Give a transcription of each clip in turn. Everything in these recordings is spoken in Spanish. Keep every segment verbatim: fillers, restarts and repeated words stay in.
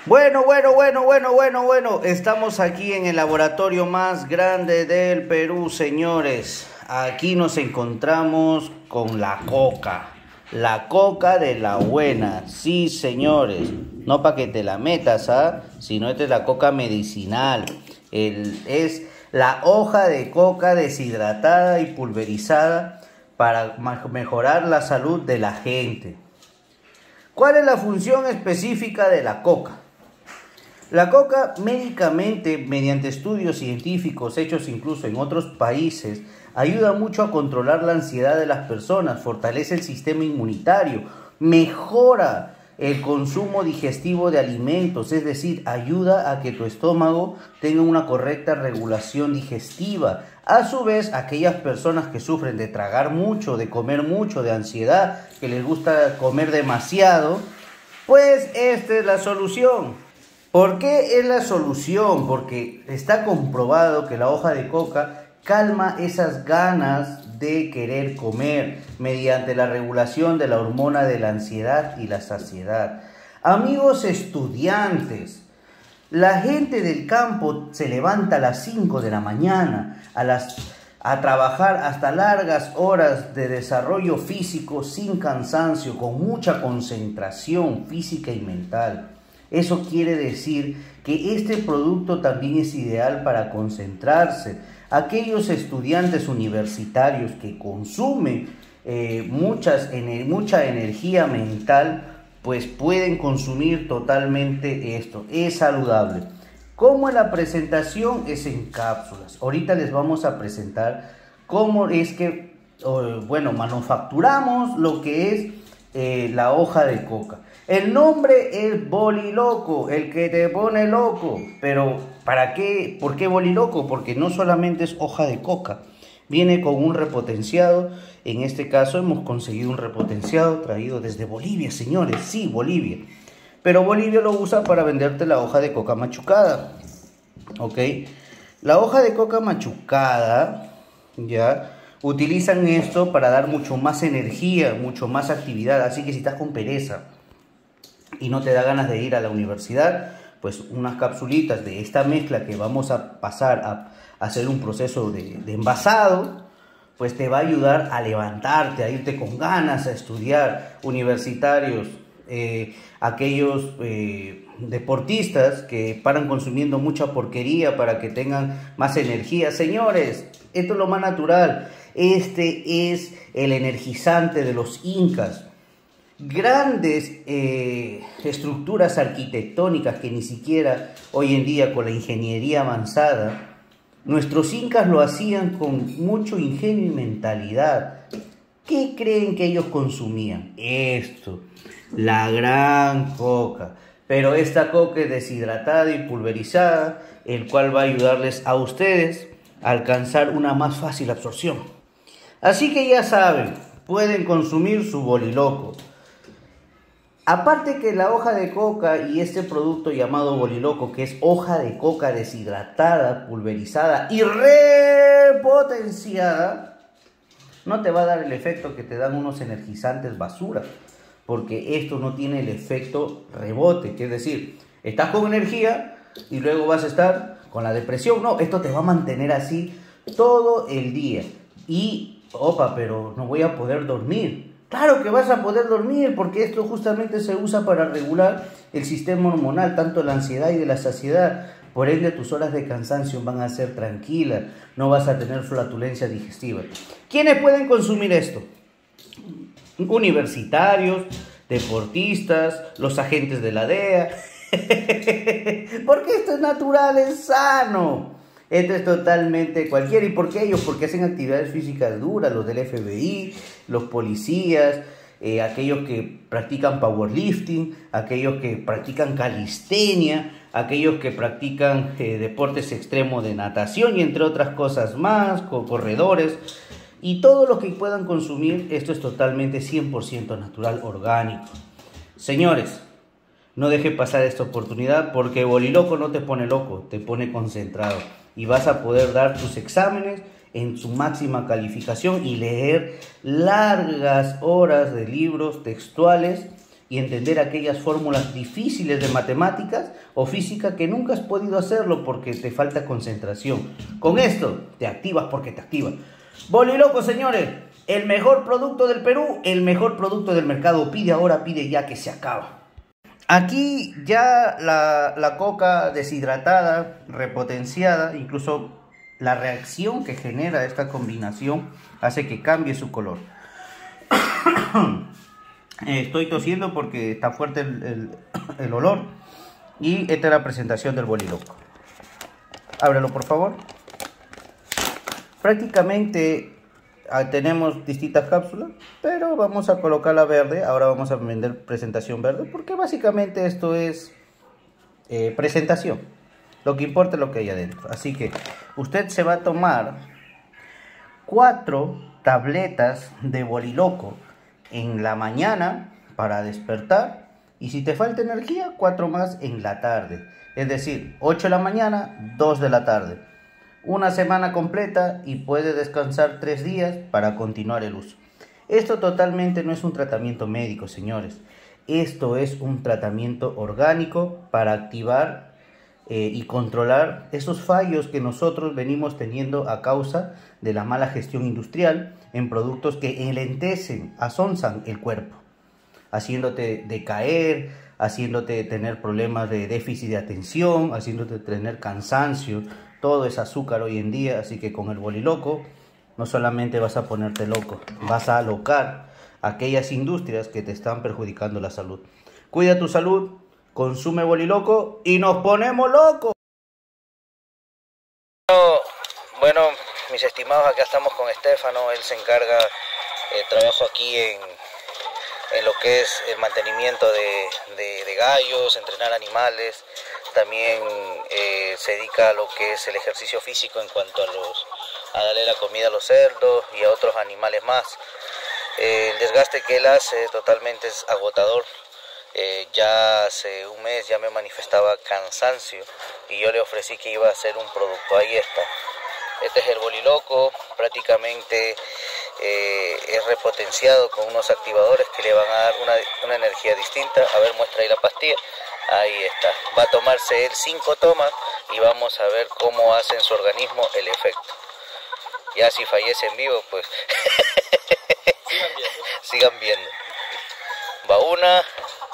Bueno, bueno, bueno, bueno, bueno, bueno. Estamos aquí en el laboratorio más grande del Perú, señores. Aquí nos encontramos con la coca. La coca de la buena. Sí, señores. No para que te la metas, ¿ah? Sino esta es la coca medicinal. El, es la hoja de coca deshidratada y pulverizada para mejorar la salud de la gente. ¿Cuál es la función específica de la coca? La coca médicamente, mediante estudios científicos hechos incluso en otros países, ayuda mucho a controlar la ansiedad de las personas, fortalece el sistema inmunitario, mejora el consumo digestivo de alimentos, es decir, ayuda a que tu estómago tenga una correcta regulación digestiva. A su vez, aquellas personas que sufren de tragar mucho, de comer mucho, de ansiedad, que les gusta comer demasiado, pues esta es la solución. ¿Por qué es la solución? Porque está comprobado que la hoja de coca calma esas ganas de querer comer mediante la regulación de la hormona de la ansiedad y la saciedad. Amigos estudiantes, la gente del campo se levanta a las cinco de la mañana a, las, a trabajar hasta largas horas de desarrollo físico sin cansancio, con mucha concentración física y mental. Eso quiere decir que este producto también es ideal para concentrarse. Aquellos estudiantes universitarios que consumen eh, muchas, ener, mucha energía mental, pues pueden consumir totalmente esto. Es saludable. ¿Cómo es la presentación? Es en cápsulas. Ahorita les vamos a presentar cómo es que, oh, bueno, manufacturamos lo que es eh, la hoja de coca. El nombre es Boliloco, el que te pone loco. Pero, ¿para qué? ¿Por qué Boliloco? Porque no solamente es hoja de coca. Viene con un repotenciado. En este caso hemos conseguido un repotenciado traído desde Bolivia, señores. Sí, Bolivia. Pero Bolivia lo usa para venderte la hoja de coca machucada. ¿Ok? La hoja de coca machucada, ¿ya? Utilizan esto para dar mucho más energía, mucho más actividad. Así que si estás con pereza y no te da ganas de ir a la universidad, pues unas capsulitas de esta mezcla que vamos a pasar a hacer un proceso de, de envasado, pues te va a ayudar a levantarte, a irte con ganas a estudiar. Universitarios, eh, aquellos eh, deportistas que paran consumiendo mucha porquería para que tengan más energía. Señores, esto es lo más natural. Este es el energizante de los incas. Grandes eh, estructuras arquitectónicas que ni siquiera hoy en día con la ingeniería avanzada, nuestros incas lo hacían con mucho ingenio y mentalidad. ¿Qué creen que ellos consumían? Esto, la gran coca. Pero esta coca es deshidratada y pulverizada, el cual va a ayudarles a ustedes a alcanzar una más fácil absorción. Así que ya saben, pueden consumir su Boliloco. Aparte que la hoja de coca y este producto llamado Boliloco, que es hoja de coca deshidratada, pulverizada y repotenciada, no te va a dar el efecto que te dan unos energizantes basura, porque esto no tiene el efecto rebote, que es decir, estás con energía y luego vas a estar con la depresión. No, esto te va a mantener así todo el día. Y, opa, pero no voy a poder dormir. Claro que vas a poder dormir, porque esto justamente se usa para regular el sistema hormonal, tanto la ansiedad y de la saciedad. Por ende, tus horas de cansancio van a ser tranquilas, no vas a tener flatulencia digestiva. ¿Quiénes pueden consumir esto? Universitarios, deportistas, los agentes de la D E A. Porque esto es natural, es sano. Esto es totalmente cualquiera. ¿Y por qué ellos? Porque hacen actividades físicas duras, los del F B I, los policías, eh, aquellos que practican powerlifting, aquellos que practican calistenia, aquellos que practican eh, deportes extremos de natación y entre otras cosas más, con corredores. Y todos los que puedan consumir, esto es totalmente cien por ciento natural, orgánico. Señores, no deje pasar esta oportunidad, porque Boliloco no te pone loco, te pone concentrado. Y vas a poder dar tus exámenes en su máxima calificación y leer largas horas de libros textuales y entender aquellas fórmulas difíciles de matemáticas o física que nunca has podido hacerlo porque te falta concentración. Con esto te activas porque te activas. Boliloco, señores, el mejor producto del Perú, el mejor producto del mercado. Pide ahora, pide ya, que se acaba. Aquí ya la, la coca deshidratada, repotenciada, incluso la reacción que genera esta combinación hace que cambie su color. Estoy tosiendo porque está fuerte el, el, el olor. Y esta es la presentación del Boliloco. Ábrelo, por favor. Prácticamente ah, tenemos distintas cápsulas, pero vamos a colocar la verde. Ahora vamos a vender presentación verde, porque básicamente esto es eh, presentación. Lo que importa es lo que hay adentro. Así que usted se va a tomar cuatro tabletas de Boliloco en la mañana para despertar, y si te falta energía, cuatro más en la tarde. Es decir, ocho de la mañana, dos de la tarde. Una semana completa y puede descansar tres días para continuar el uso. Esto totalmente no es un tratamiento médico, señores. Esto es un tratamiento orgánico para activar eh, y controlar esos fallos que nosotros venimos teniendo a causa de la mala gestión industrial en productos que enlentecen, asonzan el cuerpo, haciéndote decaer, haciéndote tener problemas de déficit de atención, haciéndote tener cansancio. Todo es azúcar hoy en día, así que con el Boliloco no solamente vas a ponerte loco, vas a alocar aquellas industrias que te están perjudicando la salud. Cuida tu salud, consume Boliloco y nos ponemos locos. Bueno, mis estimados, acá estamos con Estefano. Él se encarga, eh, trabajo aquí en, en lo que es el mantenimiento de, de, de gallos, entrenar animales. También eh, se dedica a lo que es el ejercicio físico en cuanto a, los, a darle la comida a los cerdos y a otros animales más. Eh, el desgaste que él hace totalmente es agotador. Eh, ya hace un mes ya me manifestaba cansancio y yo le ofrecí que iba a hacer un producto. Ahí está. Este es el Boliloco, prácticamente eh, es repotenciado con unos activadores que le van a dar una, una energía distinta. A ver, muestra ahí la pastilla. Ahí está. Va a tomarse él cinco tomas y vamos a ver cómo hace en su organismo el efecto. Ya si fallece en vivo, pues sigan viendo. Sigan viendo. Va una.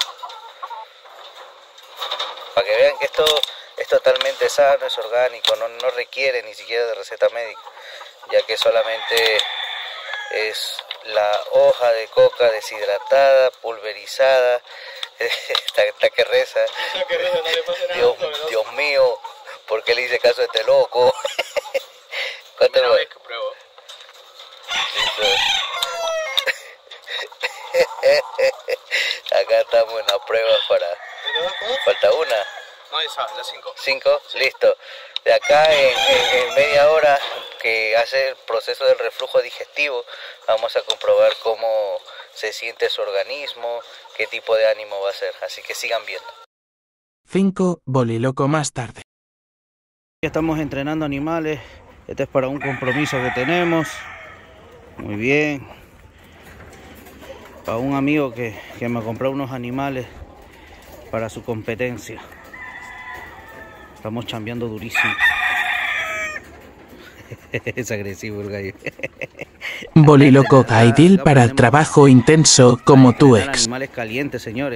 Para que vean que esto es totalmente sano, es orgánico, no, no requiere ni siquiera de receta médica, ya que solamente es la hoja de coca deshidratada, pulverizada. Está, está que reza. Está que reza, no le pasa nada. Dios, Dios mío, ¿por qué le hice caso a este loco? ¿Cuánto lo ves que pruebo? Acá estamos en la prueba para... ¿Falta una? No, esa, la cinco. ¿Cinco? Listo. De acá en, en, en media hora que hace el proceso del reflujo digestivo, vamos a comprobar cómo se siente su organismo, qué tipo de ánimo va a ser. Así que sigan viendo. cinco Boliloco más tarde. Ya estamos entrenando animales. Este es para un compromiso que tenemos. Muy bien. Para un amigo que, que me compró unos animales para su competencia. Estamos chambeando durísimo. Es agresivo el gallo. Boliloco ideal para el trabajo intenso como tu ex. Animales calientes, señores.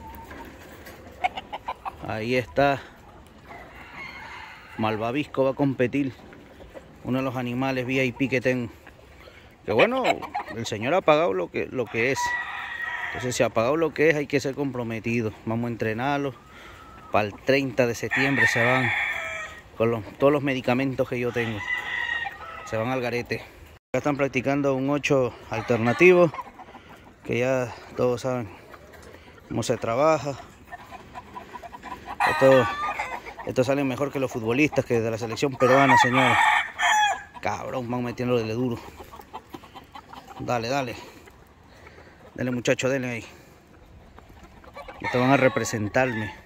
Ahí está. Malvavisco va a competir. Uno de los animales V I P que tengo. Que bueno, el señor ha pagado lo que, lo que es. Entonces si ha pagado lo que es, hay que ser comprometido. Vamos a entrenarlo. Para el treinta de septiembre se van con los, todos los medicamentos que yo tengo. Se van al garete. Ya están practicando un ocho alternativo, que ya todos saben cómo se trabaja. Esto, esto sale mejor que los futbolistas, que de la selección peruana, señores. Cabrón, van metiéndole duro. Dale, dale. Dale, muchacho, dale ahí. Estos van a representarme.